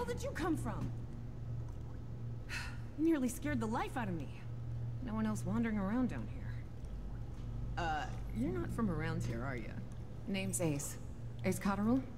did you come from? You nearly scared the life out of me. No one else wandering around down here. You're not from around here, are you? Name's Ace. Ace Cotterill?